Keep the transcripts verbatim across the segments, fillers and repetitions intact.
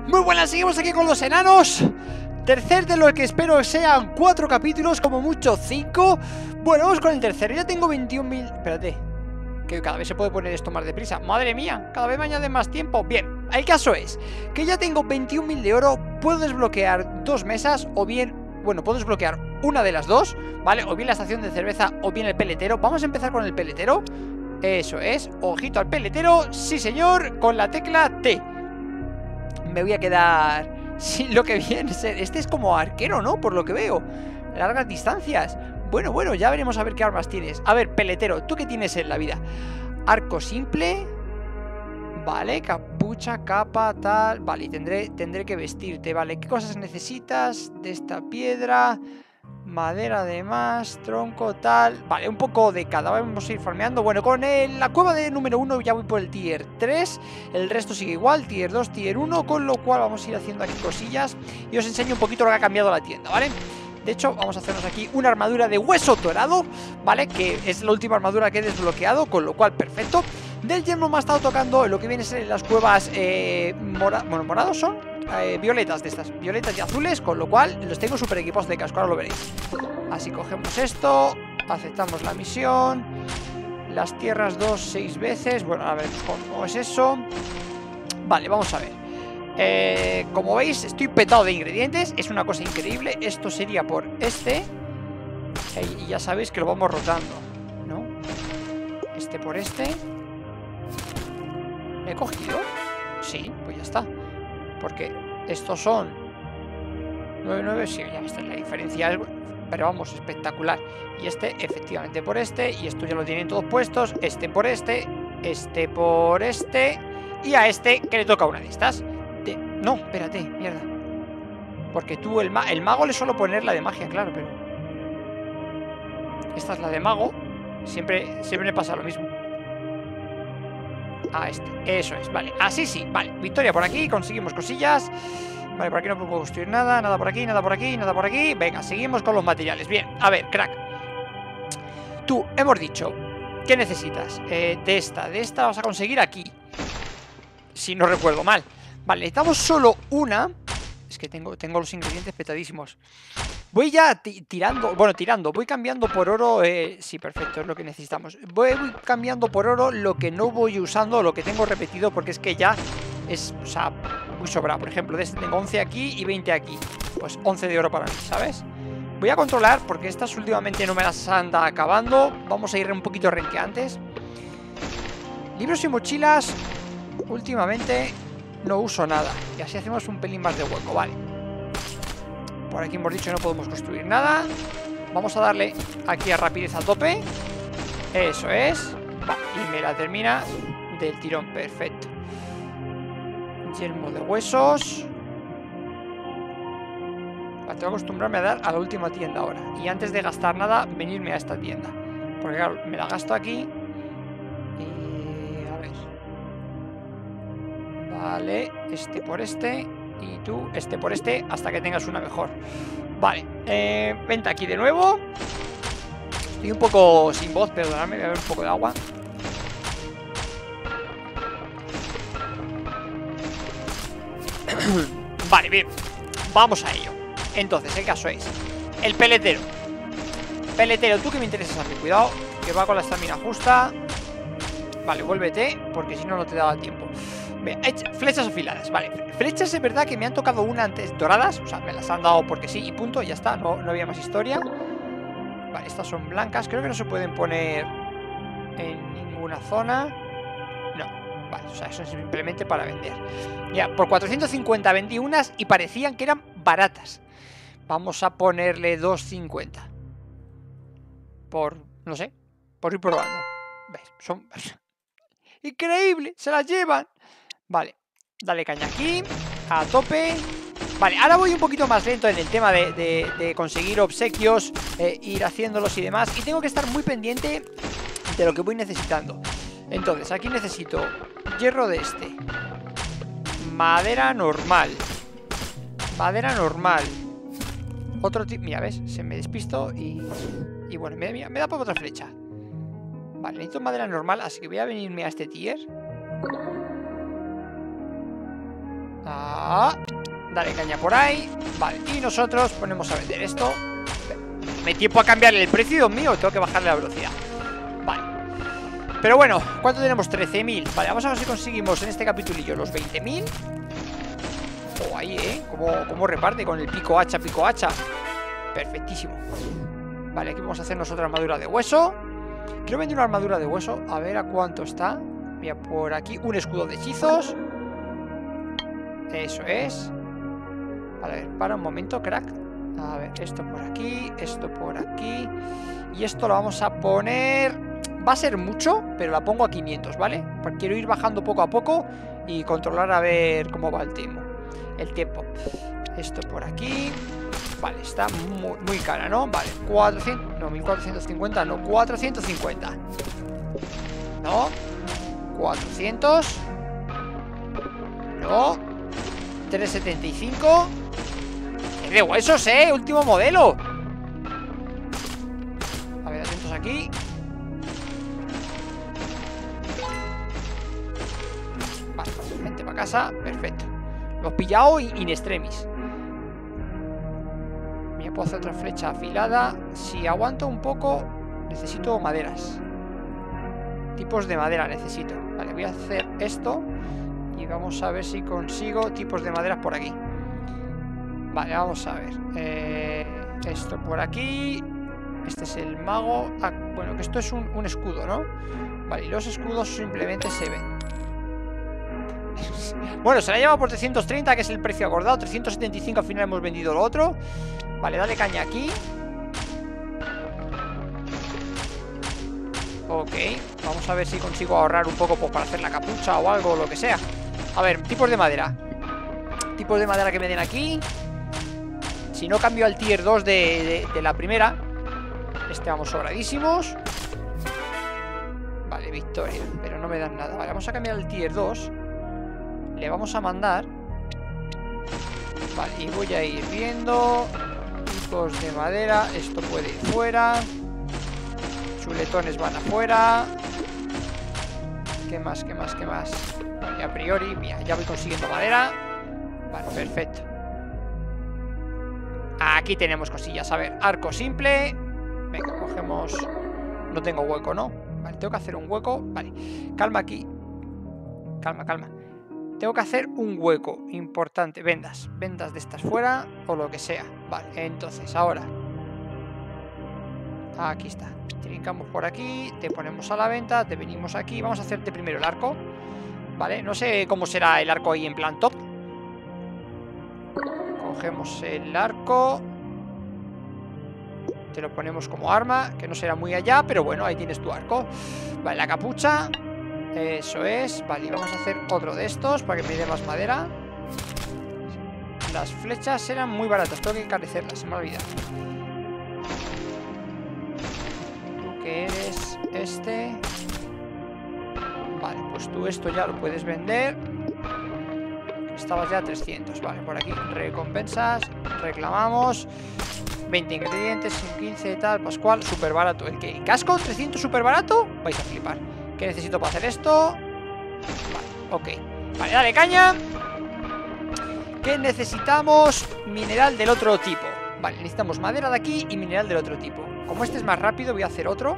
Muy buenas, seguimos aquí con los enanos. Tercer de lo que espero sean cuatro capítulos, como mucho cinco. Bueno, vamos con el tercero. Ya tengo veintiún mil... Espérate, que cada vez se puede poner esto más deprisa. Madre mía, cada vez me añade más tiempo. Bien, el caso es que ya tengo veintiún mil de oro. Puedo desbloquear dos mesas, o bien... Bueno, puedo desbloquear una de las dos, ¿vale? O bien la estación de cerveza, o bien el peletero. Vamos a empezar con el peletero. Eso es, ojito al peletero. Sí señor, con la tecla T. Me voy a quedar sin lo que viene a ser. Este es como arquero, ¿no? Por lo que veo, largas distancias. Bueno, bueno, ya veremos a ver qué armas tienes. A ver, peletero, ¿tú qué tienes en la vida? Arco simple. Vale, capucha, capa, tal. Vale, y tendré, tendré que vestirte. Vale, ¿qué cosas necesitas? De esta piedra, madera además, tronco, tal. Vale, un poco de cada. Vamos a ir farmeando. Bueno, con el, la cueva de número uno ya voy por el tier tres. El resto sigue igual, tier dos, tier uno. Con lo cual vamos a ir haciendo aquí cosillas y os enseño un poquito lo que ha cambiado la tienda, ¿vale? De hecho, vamos a hacernos aquí una armadura de hueso dorado, ¿vale? Que es la última armadura que he desbloqueado, con lo cual, perfecto. Del yermo me ha estado tocando lo que viene a ser las cuevas eh, mora bueno, morados son eh, violetas de estas, violetas y azules, con lo cual los tengo súper equipados de casco, ahora lo veréis. Así cogemos esto, aceptamos la misión. Las tierras dos, seis veces. Bueno, a ver cómo es eso. Vale, vamos a ver. Eh, como veis, estoy petado de ingredientes. Es una cosa increíble. Esto sería por este eh, y ya sabéis que lo vamos rotando, ¿no? Este por este. ¿Me he cogido? Sí, pues ya está. Porque estos son nueve, nueve, sí, ya está la diferencia. Pero vamos, espectacular. Y este, efectivamente, por este. Y esto ya lo tienen todos puestos. Este por este. Este por este. Y a este que le toca una de estas. De... No, espérate, mierda. Porque tú, el, ma el mago le suelo poner la de magia, claro, pero... Esta es la de mago. Siempre, siempre me pasa lo mismo. A este, eso es, vale, así sí, vale. Victoria por aquí, conseguimos cosillas. Vale, por aquí no puedo construir nada. Nada por aquí, nada por aquí, nada por aquí. Venga, seguimos con los materiales. Bien, a ver, crack. Tú, hemos dicho, ¿qué necesitas? Eh, de esta, de esta vas a conseguir aquí, si no recuerdo mal. Vale, necesitamos solo una. Es que tengo, tengo los ingredientes petadísimos. Voy ya tirando, bueno, tirando, voy cambiando por oro, eh, sí, perfecto, es lo que necesitamos. Voy, voy cambiando por oro lo que no voy usando, lo que tengo repetido, porque es que ya es, o sea, muy sobrado. Por ejemplo, de este tengo once aquí y veinte aquí. Pues once de oro para mí, ¿sabes? Voy a controlar, porque estas últimamente no me las anda acabando. Vamos a ir un poquito renqueantes. Libros y mochilas, últimamente no uso nada. Y así hacemos un pelín más de hueco, vale. Por aquí hemos dicho que no podemos construir nada. Vamos a darle aquí a rapidez a tope. Eso es. Va, y me la termina del tirón, perfecto. Yelmo de huesos. Va, tengo que acostumbrarme a dar a la última tienda ahora. Y antes de gastar nada, venirme a esta tienda. Porque claro, me la gasto aquí. Y... a ver. Vale, este por este. Y tú, este por este, hasta que tengas una mejor. Vale, eh, vente aquí de nuevo. Estoy un poco sin voz, perdonadme, voy a beber un poco de agua. Vale, bien, vamos a ello. Entonces, el caso es el peletero. Peletero, tú que me interesas a mí, cuidado, que va con la estamina justa. Vale, vuélvete, porque si no, no te daba tiempo. Flechas afiladas, vale. Flechas es verdad que me han tocado una antes doradas. O sea, me las han dado porque sí y punto, ya está, no, no había más historia. Vale, estas son blancas. Creo que no se pueden poner en ninguna zona. No, vale, o sea, eso es simplemente para vender. Ya, por cuatrocientos cincuenta vendí unas y parecían que eran baratas. Vamos a ponerle doscientos cincuenta. Por, no sé, por ir probando. ¿Ves? Son... increíble, se las llevan. Vale, dale caña aquí, a tope. Vale, ahora voy un poquito más lento en el tema de, de, de conseguir obsequios, eh, ir haciéndolos y demás. Y tengo que estar muy pendiente de lo que voy necesitando. Entonces, aquí necesito hierro de este, madera normal, madera normal, otro tipo, mira, ves, se me despisto y, y bueno, me, mira, me da por otra flecha. Vale, necesito madera normal, así que voy a venirme a este tier. Ah, dale caña por ahí. Vale, y nosotros ponemos a vender esto. Me hay tiempo a cambiarle el precio, Dios mío. Tengo que bajarle la velocidad. Vale. Pero bueno, ¿cuánto tenemos? trece mil. Vale, vamos a ver si conseguimos en este capitulillo los veinte mil. Oh, ahí, ¿eh? Como, como reparte con el pico hacha, pico hacha. Perfectísimo. Vale, aquí vamos a hacernos otra armadura de hueso. Quiero vender una armadura de hueso. A ver a cuánto está. Mira, por aquí un escudo de hechizos. Eso es. Vale, a ver, para un momento, crack. A ver, esto por aquí, esto por aquí. Y esto lo vamos a poner... Va a ser mucho, pero la pongo a quinientos, ¿vale? Porque quiero ir bajando poco a poco y controlar a ver cómo va el tiempo. El tiempo. Esto por aquí. Vale, está muy, muy cara, ¿no? Vale, cuatrocientos... No, mil cuatrocientos cincuenta, no, cuatrocientos cincuenta. No. cuatrocientos. No. trescientos setenta y cinco. ¡Qué de huesos, eh! Último modelo. A ver, atentos aquí. Vale, vente para casa. Perfecto. Lo hemos pillado in extremis. Mira, puedo hacer otra flecha afilada. Si aguanto un poco, necesito maderas. Tipos de madera necesito. Vale, voy a hacer esto. Y vamos a ver si consigo tipos de maderas por aquí. Vale, vamos a ver. Eh, esto por aquí. Este es el mago. Ah, bueno, que esto es un, un escudo, ¿no? Vale, y los escudos simplemente se ven. Bueno, se la lleva por trescientos treinta, que es el precio acordado. trescientos setenta y cinco, al final hemos vendido lo otro. Vale, dale caña aquí. Ok, vamos a ver si consigo ahorrar un poco pues, para hacer la capucha o algo, o lo que sea. A ver, tipos de madera. Tipos de madera que me den aquí. Si no cambio al tier dos de, de, de la primera. Este vamos sobradísimos. Vale, victoria. Pero no me dan nada. Vale, vamos a cambiar al tier dos. Le vamos a mandar. Vale, y voy a ir viendo. Tipos de madera. Esto puede ir fuera. Chuletones van afuera. ¿Qué más? ¿Qué más? ¿Qué más? Vale, a priori, mira, ya voy consiguiendo madera. Vale, perfecto. Aquí tenemos cosillas. A ver, arco simple. Venga, cogemos... No tengo hueco, ¿no? Vale, tengo que hacer un hueco. Vale, calma aquí. Calma, calma. Tengo que hacer un hueco importante. Vendas, vendas de estas fuera o lo que sea. Vale, entonces, ahora aquí está. Trincamos por aquí, te ponemos a la venta, te venimos aquí. Vamos a hacerte primero el arco. Vale, no sé cómo será el arco ahí en plan top. Cogemos el arco. Te lo ponemos como arma, que no será muy allá, pero bueno, ahí tienes tu arco. Vale, la capucha. Eso es. Vale, y vamos a hacer otro de estos para que me dé más madera. Las flechas eran muy baratas, tengo que encarecerlas, se me ha olvidado. Tú que eres este. Vale, pues tú esto ya lo puedes vender. Estabas ya a trescientos. Vale, por aquí recompensas. Reclamamos veinte ingredientes, quince tal, Pascual, súper barato. ¿El que casco? ¿trescientos súper barato? Vais a flipar. ¿Qué necesito para hacer esto? Vale, ok. Vale, dale caña. ¿Qué necesitamos? Mineral del otro tipo. Vale, necesitamos madera de aquí y mineral del otro tipo. Como este es más rápido, voy a hacer otro.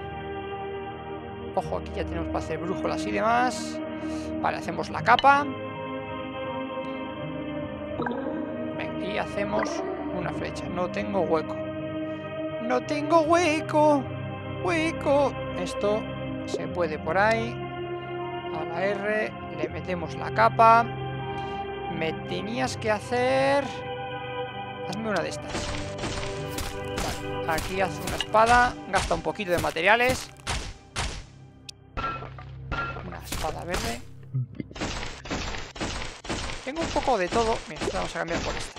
Ojo, aquí ya tenemos para hacer brújulas y demás. Vale, hacemos la capa. Venga, y hacemos una flecha. No tengo hueco. No tengo hueco. Hueco. Esto se puede por ahí. A la R le metemos la capa. Me tenías que hacer... Hazme una de estas. Vale, aquí hace una espada. Gasta un poquito de materiales. Una espada verde. Tengo un poco de todo. Mira, vamos a cambiar por esta.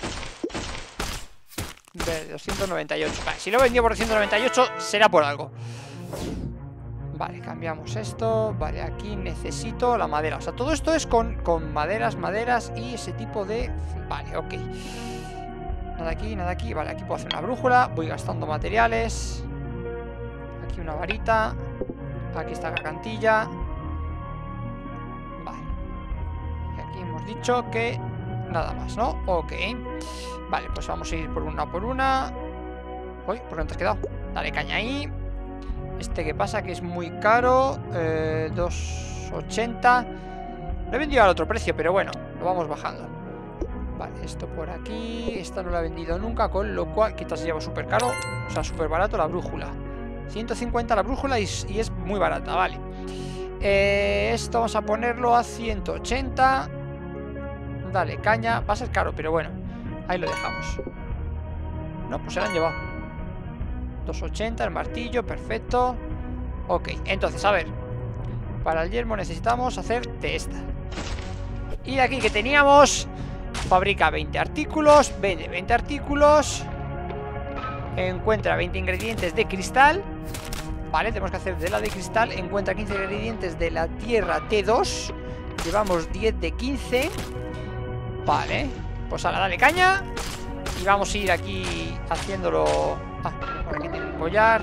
De doscientos noventa y ocho. Vale, si lo he vendido por doscientos noventa y ocho, será por algo. Vale, cambiamos esto. Vale, aquí necesito la madera. O sea, todo esto es con, con maderas, maderas y ese tipo de... Vale, ok. Nada aquí, nada aquí. Vale, aquí puedo hacer una brújula. Voy gastando materiales. Aquí una varita. Aquí está la cantilla. Vale. Y aquí hemos dicho que nada más, ¿no? Ok. Vale, pues vamos a ir por una por una. Uy, ¿por qué no te has quedado? Dale caña ahí. Este que pasa que es muy caro, eh, dos ochenta. Lo he vendido al otro precio, pero bueno, lo vamos bajando. Vale, esto por aquí. Esta no la he vendido nunca, con lo cual, que esta se lleva súper caro. O sea, súper barato la brújula. ciento cincuenta la brújula y, y es muy barata, vale. eh, Esto vamos a ponerlo a ciento ochenta. Dale caña, va a ser caro, pero bueno, ahí lo dejamos. No, pues se lo han llevado. Doscientos ochenta el martillo, perfecto. Ok, entonces, a ver, para el yermo necesitamos hacer de esta. Y de aquí que teníamos, fabrica veinte artículos, vende veinte artículos, encuentra veinte ingredientes de cristal. Vale, tenemos que hacer de la de cristal. Encuentra quince ingredientes de la tierra T dos. Llevamos diez de quince. Vale, pues ahora dale caña. Y vamos a ir aquí haciéndolo. Ah, por aquí tiene un collar.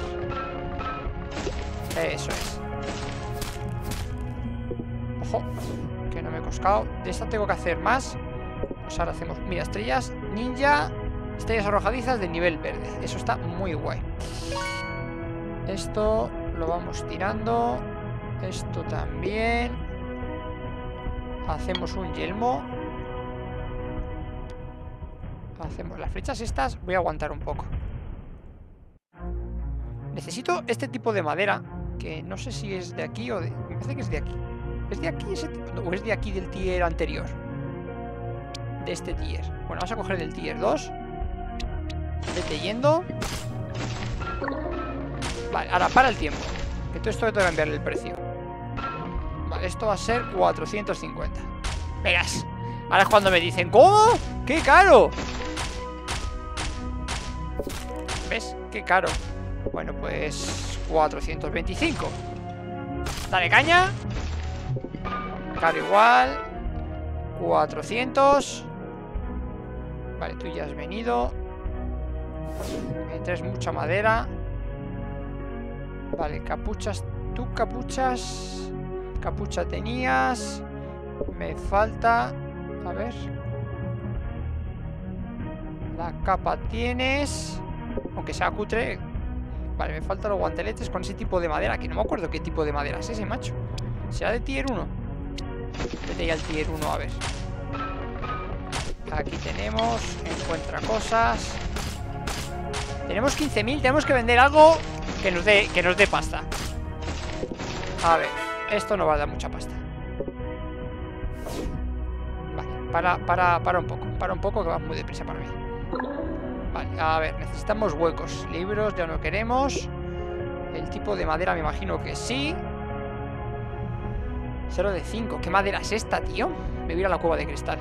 Eso es. Ojo, que no me he coscado. De esta tengo que hacer más. Pues ahora hacemos, mira, estrellas ninja, estrellas arrojadizas de nivel verde. Eso está muy guay. Esto lo vamos tirando. Esto también. Hacemos un yelmo. Hacemos las flechas estas. Voy a aguantar un poco. Necesito este tipo de madera, que no sé si es de aquí o de... Me parece que es de aquí. ¿Es de aquí ese tipo? ¿O es de aquí del tier anterior? De este tier. Bueno, vamos a coger del tier dos. Vete yendo. Vale, ahora para el tiempo, que todo esto tengo que cambiarle el precio. Vale, esto va a ser cuatrocientos cincuenta. Vegas. Ahora es cuando me dicen, ¿cómo? ¡Qué caro! ¿Ves? ¡Qué caro! Bueno, pues cuatrocientos veinticinco. Dale caña. Caro igual. cuatrocientos. Vale, tú ya has venido. Me traes mucha madera. Vale, capuchas. Tú capuchas. Capucha tenías. Me falta. A ver. La capa tienes. Aunque sea cutre. Vale, me faltan los guanteletes con ese tipo de madera. Que no me acuerdo qué tipo de madera es ese, macho. ¿Será de tier uno? Vete ya al tier uno, a ver. Aquí tenemos. Encuentra cosas. Tenemos quince mil. Tenemos que vender algo que nos dé, que nos dé pasta. A ver. Esto no va a dar mucha pasta. Vale, para, para, para un poco. Para un poco que va muy deprisa para mí. Vale, a ver, necesitamos huecos. Libros ya no queremos. El tipo de madera me imagino que sí. cero de cinco. ¿Qué madera es esta, tío? Me voy a ir a la cueva de cristal.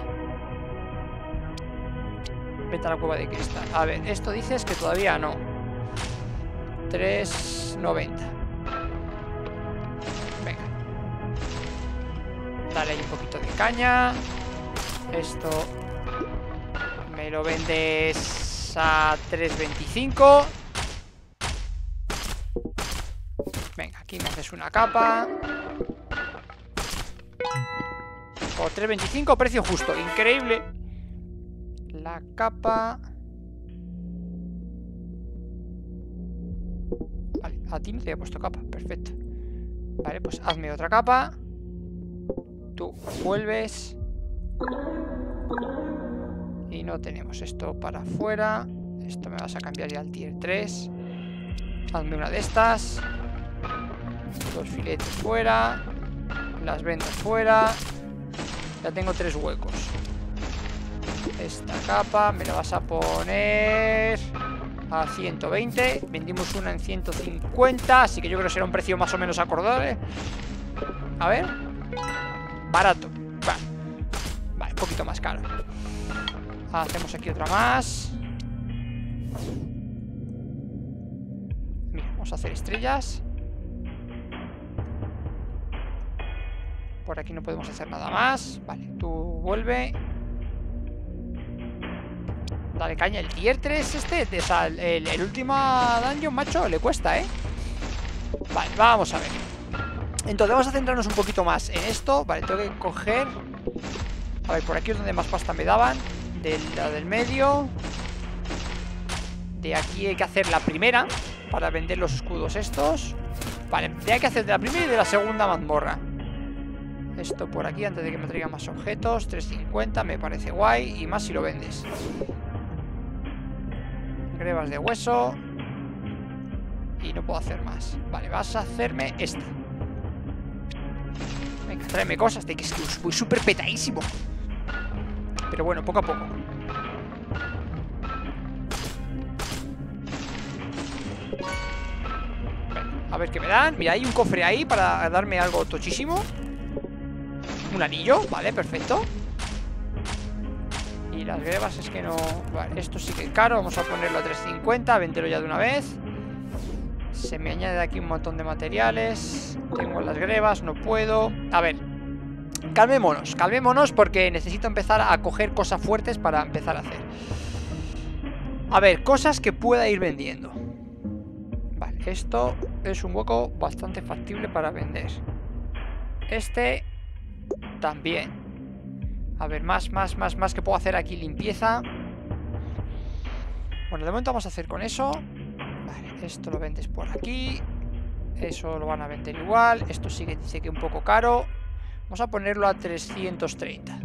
Vete a la cueva de cristal. A ver, esto dices que todavía no. tres noventa. Venga. Dale ahí un poquito de caña. Esto me lo vendes a tres veinticinco. Venga, aquí me haces una capa. Por tres veinticinco, precio justo. Increíble. La capa. Vale, a ti no te había puesto capa. Perfecto. Vale, pues hazme otra capa. Tú vuelves. Y no tenemos esto para afuera. Esto me vas a cambiar ya al tier tres. Hazme una de estas. Los filetes fuera. Las vendas fuera. Ya tengo tres huecos. Esta capa me la vas a poner a ciento veinte. Vendimos una en ciento cincuenta. Así que yo creo que será un precio más o menos acordable. A ver. Barato. Vale. Vale, un poquito más caro. Hacemos aquí otra más. Mira, vamos a hacer estrellas. Por aquí no podemos hacer nada más. Vale, tú vuelve. Dale caña, el tier tres este. O sea, el, el último dungeon, macho, le cuesta, ¿eh? Vale, vamos a ver. Entonces vamos a centrarnos un poquito más en esto. Vale, tengo que coger A ver, por aquí es donde más pasta me daban. Del lado del medio. De aquí hay que hacer la primera para vender los escudos estos. Vale, hay que hacer de la primera y de la segunda mazmorra. Esto por aquí antes de que me traigan más objetos. tres cincuenta, me parece guay. Y más si lo vendes. Grebas de hueso. Y no puedo hacer más. Vale, vas a hacerme esta. Venga, tráeme cosas. De que es que voy súper petadísimo. Pero bueno, poco a poco. A ver qué me dan. Mira, hay un cofre ahí para darme algo tochísimo. Un anillo, vale, perfecto. Y las grebas es que no... Vale, esto sí que es caro. Vamos a ponerlo a tres cincuenta, véndelo ya de una vez. Se me añade aquí un montón de materiales. Tengo las grebas, no puedo. A ver, calmémonos, calmémonos porque necesito empezar a coger cosas fuertes para empezar a hacer. A ver, cosas que pueda ir vendiendo. Vale, esto es un hueco bastante factible para vender. Este también. A ver, más, más, más, más que puedo hacer aquí. Limpieza. Bueno, de momento vamos a hacer con eso. Vale, esto lo vendes por aquí. Eso lo van a vender igual. Esto sí que dice que un poco caro. Vamos a ponerlo a trescientos treinta.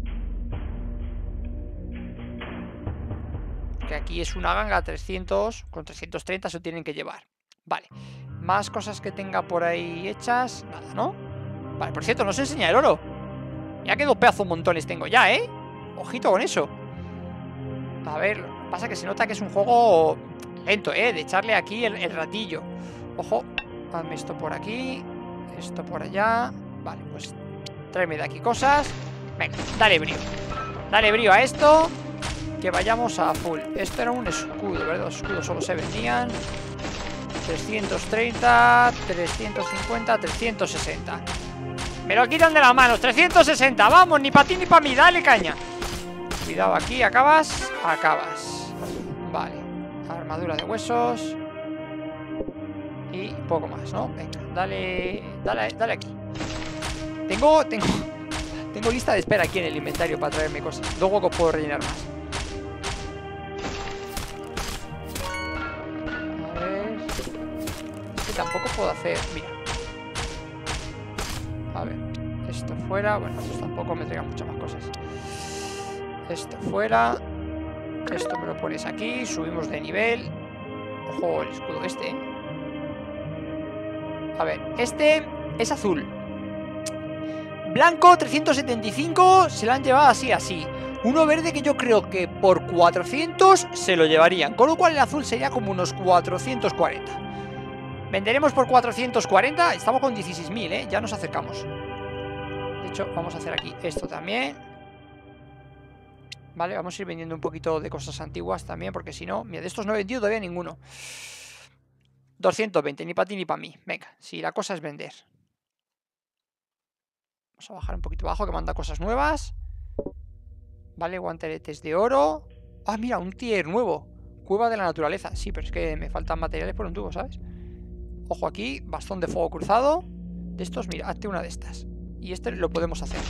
Que aquí es una ganga trescientos. Con trescientos treinta se tienen que llevar. Vale. Más cosas que tenga por ahí hechas. Nada, ¿no? Vale, por cierto, no se enseña el oro. Ya que dos pedazos montones tengo ya, ¿eh? Ojito con eso. A ver, pasa que se nota que es un juego lento, ¿eh? De echarle aquí el, el ratillo. Ojo, hazme esto por aquí. Esto por allá. Vale, pues tráeme de aquí cosas. Venga, dale brío. Dale brío a esto. Que vayamos a full. Esto era un escudo, ¿verdad? Los escudos solo se vendían trescientos treinta, trescientos cincuenta, trescientos sesenta. Me lo quitan de las manos. trescientos sesenta, vamos, ni para ti ni para mí. Dale caña. Cuidado aquí, acabas. Acabas. Vale, armadura de huesos. Y poco más, ¿no? Venga, dale. Dale, dale aquí. Tengo, tengo Tengo lista de espera aquí en el inventario para traerme cosas. Dos huecos puedo rellenar más. A ver. Es que tampoco puedo hacer. Mira. A ver, esto fuera. Bueno, pues tampoco me traigan muchas más cosas. Esto fuera. Esto me lo pones aquí. Subimos de nivel. Ojo, el escudo este. A ver, este es azul. Blanco, trescientos setenta y cinco. Se lo han llevado así, así. Uno verde que yo creo que por cuatrocientos se lo llevarían. Con lo cual el azul sería como unos cuatrocientos cuarenta. Venderemos por cuatrocientos cuarenta. Estamos con dieciséis mil, ¿eh? Ya nos acercamos. De hecho, vamos a hacer aquí esto también. Vale, vamos a ir vendiendo un poquito de cosas antiguas también, porque si no... Mira, de estos no he vendido todavía ninguno. doscientos veinte, ni para ti ni para mí. Venga, si la cosa es vender. Vamos a bajar un poquito abajo, que manda cosas nuevas. Vale, guanteletes de oro. Ah, mira, un tier nuevo. Cueva de la naturaleza. Sí, pero es que me faltan materiales por un tubo, ¿sabes? Ojo aquí, bastón de fuego cruzado. De estos, mira, hazte una de estas. Y este lo podemos hacer.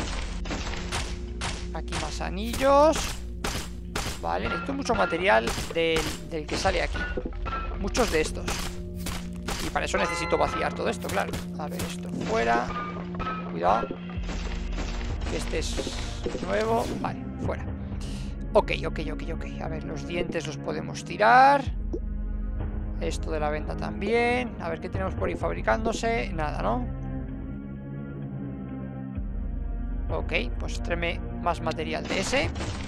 Aquí más anillos. Vale, necesito mucho material del, del que sale aquí. Muchos de estos. Y para eso necesito vaciar todo esto, claro. A ver, esto fuera. Cuidado. Que este es nuevo. Vale, fuera. Ok, ok, ok, ok. A ver, los dientes los podemos tirar. Esto de la venta también. A ver qué tenemos por ahí fabricándose. Nada, ¿no? Ok, pues tráeme más material de ese.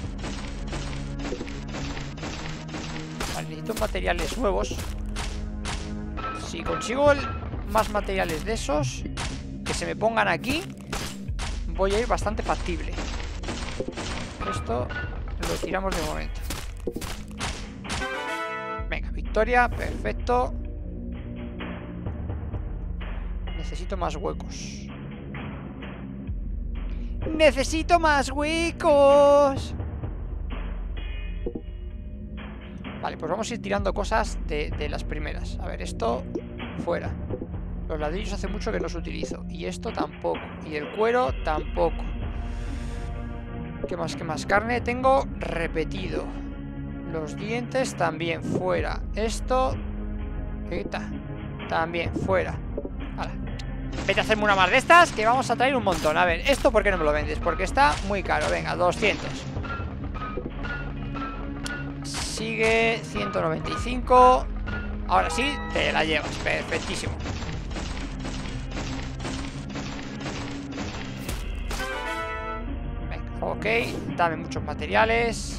Vale, necesito materiales nuevos. Si consigo el, más materiales de esos que se me pongan aquí, voy a ir bastante factible. Esto lo tiramos de momento. Venga, victoria, perfecto. Necesito más huecos. ¡Necesito más huecos! Vale, pues vamos a ir tirando cosas de, de las primeras. A ver, esto fuera. Los ladrillos hace mucho que los utilizo. Y esto tampoco. Y el cuero tampoco. ¿Qué más? ¿Qué más? Carne tengo repetido. Los dientes también fuera. Esto... Quita. También fuera. Hala. Vete a hacerme una más de estas, que vamos a traer un montón. A ver, ¿esto por qué no me lo vendes? Porque está muy caro. Venga, doscientos. Sigue ciento noventa y cinco. Ahora sí, te la llevas. Perfectísimo. Venga, ok. Dame muchos materiales.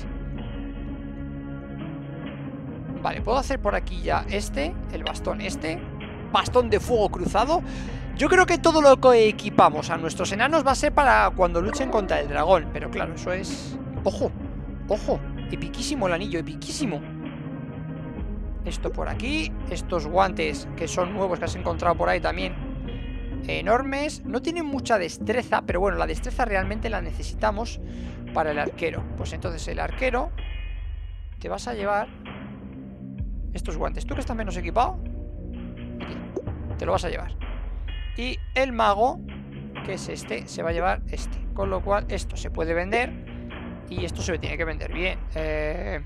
Vale, puedo hacer por aquí ya este. El bastón este. Bastón de fuego cruzado. Yo creo que todo lo que equipamos a nuestros enanos va a ser para cuando luchen contra el dragón. Pero claro, eso es... ¡Ojo! ¡Ojo! Epiquísimo el anillo, epiquísimo. Esto por aquí. Estos guantes que son nuevos que has encontrado por ahí también. Enormes. No tienen mucha destreza, pero bueno, la destreza realmente la necesitamos para el arquero. Pues entonces el arquero te vas a llevar estos guantes. ¿Tú que estás menos equipado? Aquí. Te lo vas a llevar. Y el mago, que es este, se va a llevar este. Con lo cual esto se puede vender. Y esto se me tiene que vender bien. Eh,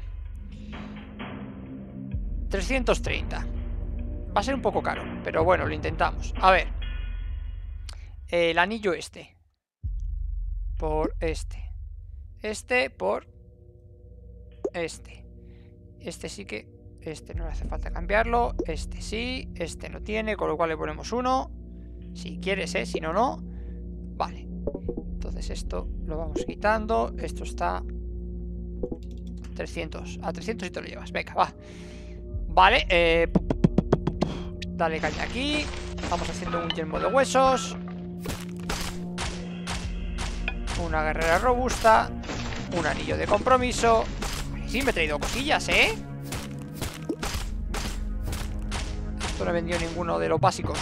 trescientos treinta. Va a ser un poco caro, pero bueno, lo intentamos. A ver. El anillo este. Por este. Este por este. Este sí que... Este no le hace falta cambiarlo. Este sí. Este no tiene, con lo cual le ponemos uno. Si quieres, ¿eh? Si no, no. Vale. Entonces esto lo vamos quitando. Esto está trescientos. A trescientos y te lo llevas. Venga, va. Vale. Eh... Dale caña aquí. Vamos haciendo un yelmo de huesos. Una guerrera robusta. Un anillo de compromiso. Sí, me he traído cosillas, ¿eh? Esto no he vendido ninguno de los básicos.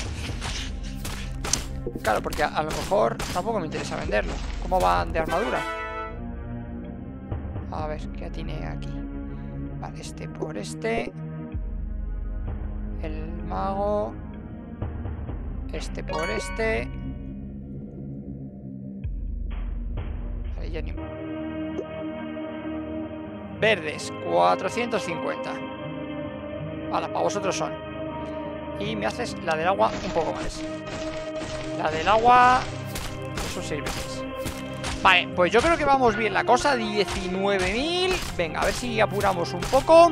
Claro, porque a, a lo mejor tampoco me interesa venderlo. ¿Cómo van de armadura? A ver, ¿qué tiene aquí? Vale, este por este. El mago. Este por este. Vale, ya ni... Verdes, cuatrocientos cincuenta. Vale, para vosotros son. Y me haces la del agua un poco más. La del agua... Son seis veces. Vale, pues yo creo que vamos bien la cosa. diecinueve mil. Venga, a ver si apuramos un poco.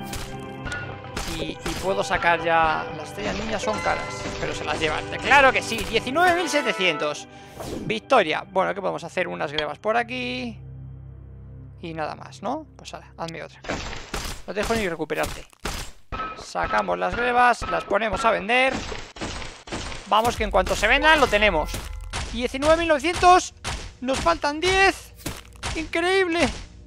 Y, y puedo sacar ya... Las estrellas niñas son caras, pero se las llevan. Claro que sí, diecinueve mil setecientos. Victoria. Bueno, ¿qué podemos hacer? Unas grebas por aquí. Y nada más, ¿no? Pues ahora, hazme otra. No te dejo ni recuperarte. Sacamos las grebas, las ponemos a vender. Vamos, que en cuanto se vendan lo tenemos. diecinueve mil novecientos. Nos faltan diez. Increíble.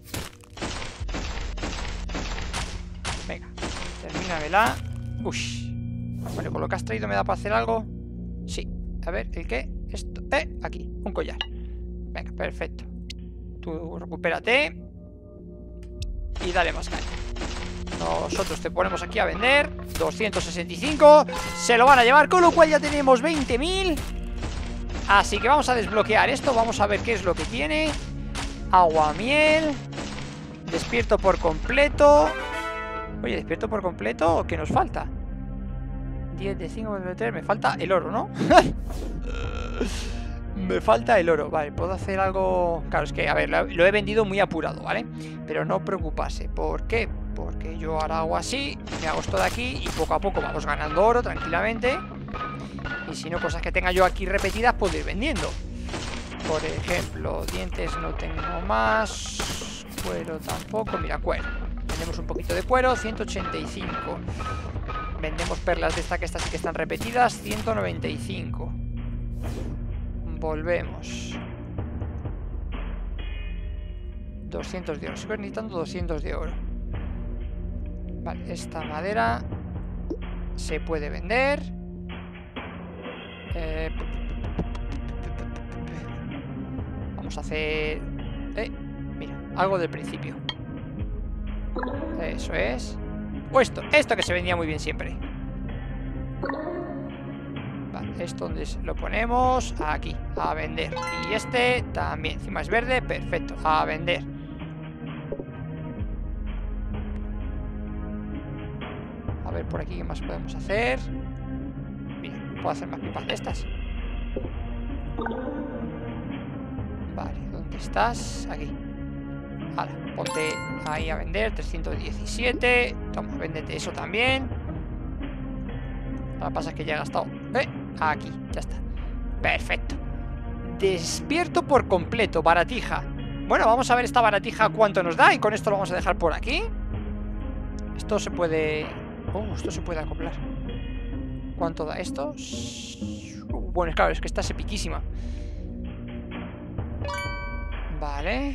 Venga, termínamela. Ush. Vale, con lo que has traído me da para hacer algo. Sí, a ver, ¿el qué? Esto, eh, aquí, un collar. Venga, perfecto. Tú recupérate. Y dale más caña. Nosotros te ponemos aquí a vender. Doscientos sesenta y cinco. Se lo van a llevar, con lo cual ya tenemos veinte mil. Así que vamos a desbloquear esto. Vamos a ver qué es lo que tiene. Aguamiel. Despierto por completo. Oye, despierto por completo. ¿O qué nos falta? diez de cinco, me falta el oro, ¿no? Me falta el oro. Vale, puedo hacer algo... Claro, es que, a ver, lo, lo he vendido muy apurado, ¿vale? Pero no preocuparse. ¿Por qué? Porque yo ahora hago así, me hago esto de aquí y poco a poco vamos ganando oro tranquilamente. Y si no, cosas que tenga yo aquí repetidas, puedo ir vendiendo. Por ejemplo, dientes no tengo más. Cuero tampoco. Mira, cuero. Vendemos un poquito de cuero, ciento ochenta y cinco. Vendemos perlas de esta, que estas sí que están repetidas, ciento noventa y cinco. Volvemos. doscientos de oro. Sigo necesitando doscientos de oro. Vale, esta madera se puede vender. Eh, vamos a hacer... Eh, mira, algo del principio. Eso es. O esto, esto que se vendía muy bien siempre. Vale, Esto donde lo ponemos, aquí, a vender. Y este también, encima es verde, perfecto, a vender. A ver por aquí qué más podemos hacer. Mira, puedo hacer más pipas de estas. Vale, ¿dónde estás? Aquí. Vale, ponte ahí a vender, trescientos diecisiete. Toma, véndete eso también. Lo que pasa es que ya he gastado. Eh, aquí, ya está. Perfecto. Despierto por completo, baratija. Bueno, vamos a ver esta baratija cuánto nos da. Y con esto lo vamos a dejar por aquí. Esto se puede... Oh, esto se puede acoplar. ¿Cuánto da esto? Uh, bueno, claro, es que esta es epiquísima. Vale.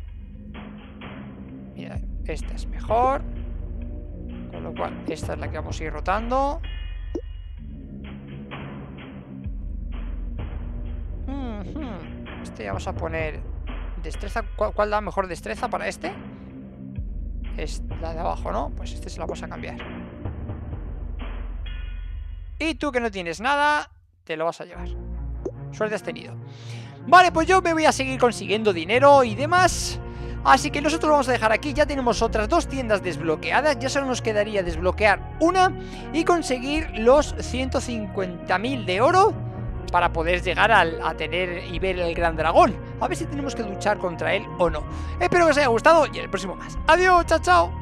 Mira, esta es mejor. Con lo cual, esta es la que vamos a ir rotando. Mm-hmm. Este ya vamos a poner destreza. ¿Cuál, ¿Cuál da mejor destreza para este? Es la de abajo, ¿no? Pues este se la vamos a cambiar. Y tú que no tienes nada, te lo vas a llevar. Suerte has tenido. Vale, pues yo me voy a seguir consiguiendo dinero y demás. Así que nosotros lo vamos a dejar aquí. Ya tenemos otras dos tiendas desbloqueadas. Ya solo nos quedaría desbloquear una y conseguir los ciento cincuenta mil de oro para poder llegar al, a tener y ver el gran dragón. A ver si tenemos que luchar contra él o no. Espero que os haya gustado y en el próximo más. Adiós, chao, chao.